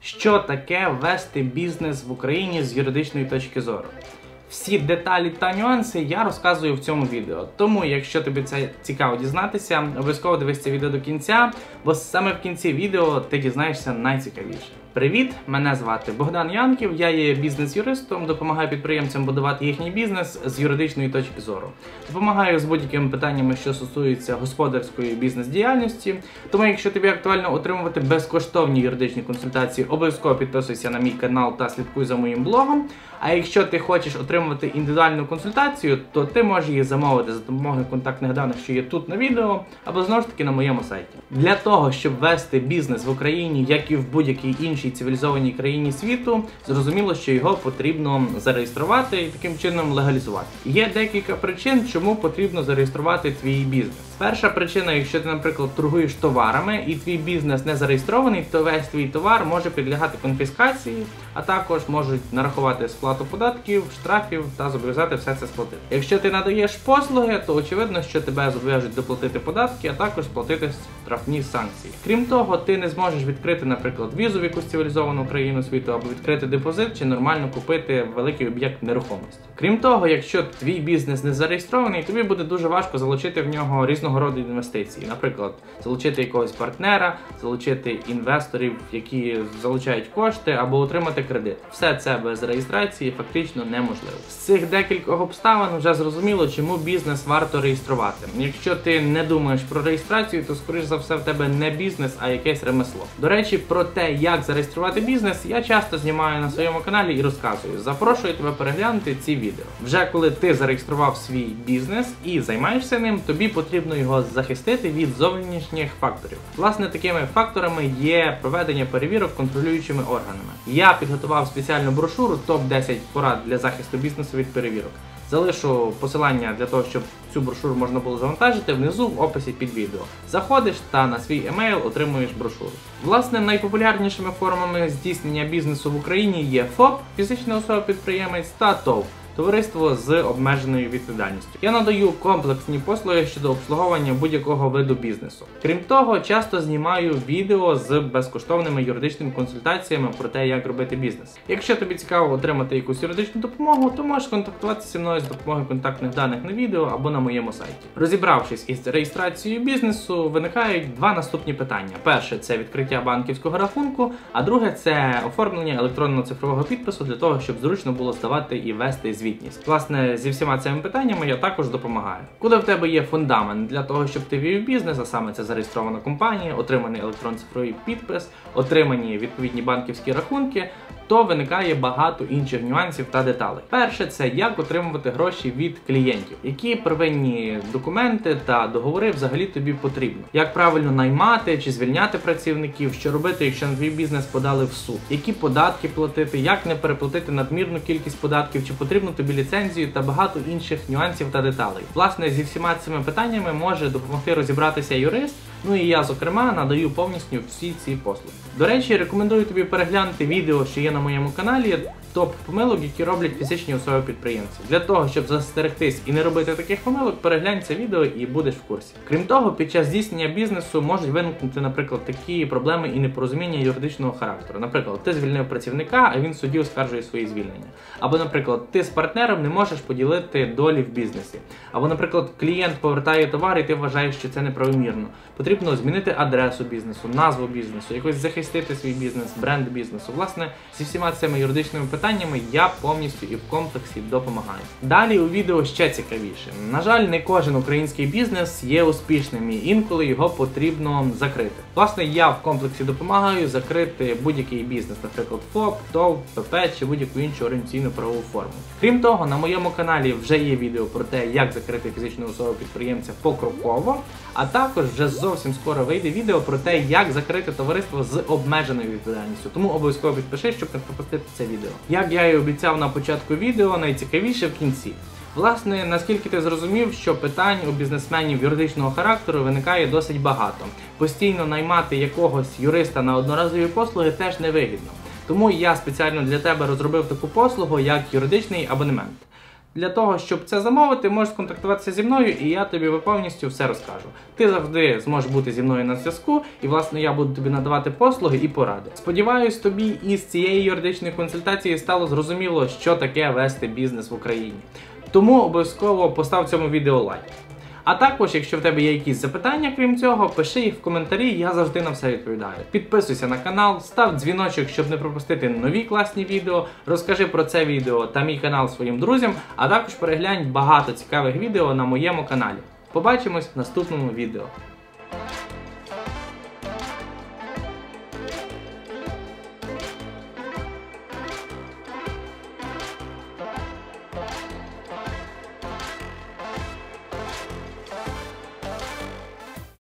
Що таке вести бізнес в Україні з юридичної точки зору? Всі деталі та нюанси я розказую в цьому відео. Тому, якщо тобі це цікаво дізнатися, обов'язково дивись це відео до кінця, бо саме в кінці відео ти дізнаєшся найцікавіше. Привіт, мене звати Богдан Янків, я є бізнес-юристом, допомагаю підприємцям будувати їхній бізнес з юридичної точки зору. Допомагаю з будь-якими питаннями, що стосуються господарської бізнес-діяльності. Тому, якщо тобі актуально отримувати безкоштовні юридичні консультації, обов'язково підписуйся на мій канал та слідкуй за моїм блогом. А якщо ти хочеш отримувати індивідуальну консультацію, то ти можеш її замовити за допомогою контактних даних, що є тут на відео, або знову ж таки на моєму сайті. Для того, щоб вести бізнес в Україні, як і в будь-якій іншій цивілізованій країні світу, зрозуміло, що його потрібно зареєструвати і таким чином легалізувати. Є декілька причин, чому потрібно зареєструвати твій бізнес. Перша причина, якщо ти, наприклад, торгуєш товарами і твій бізнес не зареєстрований, то весь твій товар може підлягати конфіскації, а також можуть нарахувати сплату податків, штрафів та зобов'язати все це сплатити. Якщо ти надаєш послуги, то очевидно, що тебе зобов'яжуть доплатити податки, а також сплатити штрафні санкції. Крім того, ти не зможеш відкрити, наприклад, візу в якусь цивілізовану країну світу, або відкрити депозит, чи нормально купити великий об'єкт нерухомості. Крім того, якщо твій бізнес не зареєстрований, тобі буде дуже важко залучити в нього різного роду інвестиції. Наприклад, залучити якогось партнера, залучити інвесторів, які залучають кошти, або отримати кредит. Все це без реєстрації фактично неможливо. З цих декількох обставин вже зрозуміло, чому бізнес варто реєструвати. Якщо ти не думаєш про реєстрацію, то скоріш за все в тебе не бізнес, а якесь ремесло. До речі, про те, як зареєструвати бізнес, я часто знімаю на своєму каналі і розказую. Запрошую тебе переглянути ці відео. Вже коли ти зареєстрував свій бізнес і займаєшся ним, тобі потрібно його захистити від зовнішніх факторів. Власне, такими факторами є проведення перевірок контролюючими органами. Я підготував спеціальну брошуру «Топ-10 порад для захисту бізнесу від перевірок». Залишу посилання для того, щоб цю брошуру можна було завантажити внизу в описі під відео. Заходиш та на свій емейл отримуєш брошуру. Власне, найпопулярнішими формами здійснення бізнесу в Україні є ФОП, фізична особа-підприємець, та ТОВ, товариство з обмеженою відповідальністю. Я надаю комплексні послуги щодо обслуговування будь-якого виду бізнесу. Крім того, часто знімаю відео з безкоштовними юридичними консультаціями про те, як робити бізнес. Якщо тобі цікаво отримати якусь юридичну допомогу, то можеш контактуватися зі мною з допомогою контактних даних на відео або на моєму сайті. Розібравшись із реєстрацією бізнесу, виникають два наступні питання. Перше – це відкриття банківського рахунку, а друге – це оформлення електронного цифрового підпису для того, щоб зручно було здавати і вести звітність. Власне, зі всіма цими питаннями я також допомагаю. Коли в тебе є фундамент для того, щоб ти вів бізнес, а саме це зареєстрована компанія, отриманий електронний цифровий підпис, отримані відповідні банківські рахунки, то виникає багато інших нюансів та деталей. Перше – це як отримувати гроші від клієнтів. Які первинні документи та договори взагалі тобі потрібно. Як правильно наймати чи звільняти працівників, що робити, якщо на твій бізнес подали в суд. Які податки платити, як не переплатити надмірну кількість податків, чи потрібно тобі ліцензію та багато інших нюансів та деталей. Власне, зі всіма цими питаннями може допомогти розібратися юрист, ну і я, зокрема, надаю повністю всі ці послуги. До речі, рекомендую тобі переглянути відео, що є на моєму каналі, топ-помилок, які роблять фізичні особи-підприємці. Для того, щоб застерегтись і не робити таких помилок, переглянь це відео і будеш в курсі. Крім того, під час здійснення бізнесу можуть виникнути, наприклад, такі проблеми і непорозуміння юридичного характеру. Наприклад, ти звільнив працівника, а він в суді оскаржує свої звільнення. Або, наприклад, ти з партнером не можеш поділити долі в бізнесі. Або, наприклад, клієнт повертає товар і ти вважаєш, що це неправомірно. Потрібно змінити адресу бізнесу, назву бізнесу, якось захистити свій бізнес, бренд бізнесу. Власне, зі всіма цими юридичними питаннями я повністю і в комплексі допомагаю. Далі у відео ще цікавіше. На жаль, не кожен український бізнес є успішним і інколи його потрібно закрити. Власне, я в комплексі допомагаю закрити будь-який бізнес, наприклад, ФОП, ТОВ, ПП чи будь-яку іншу орієнтаційну правову форму. Крім того, на моєму каналі вже є відео про те, як закрити фізичну особу-підприємця покроково, а також вже зовсім скоро вийде відео про те, як закрити товариство з обмеженою відповідальністю. Тому обов'язково підпишись, щоб не пропустити це відео. Як я і обіцяв на початку відео, найцікавіше в кінці. Власне, наскільки ти зрозумів, що питань у бізнесменів юридичного характеру виникає досить багато. Постійно наймати якогось юриста на одноразові послуги теж невигідно. Тому я спеціально для тебе розробив таку послугу, як юридичний абонемент. Для того, щоб це замовити, можеш сконтактуватися зі мною, і я тобі повністю все розкажу. Ти завжди зможеш бути зі мною на зв'язку, і, власне, я буду тобі надавати послуги і поради. Сподіваюсь, тобі із цієї юридичної консультації стало зрозуміло, що таке вести бізнес в Україні. Тому обов'язково постав цьому відео лайк. А також, якщо в тебе є якісь запитання, крім цього, пиши їх в коментарі, я завжди на все відповідаю. Підписуйся на канал, став дзвіночок, щоб не пропустити нові класні відео, розкажи про це відео та мій канал своїм друзям, а також переглянь багато цікавих відео на моєму каналі. Побачимось в наступному відео.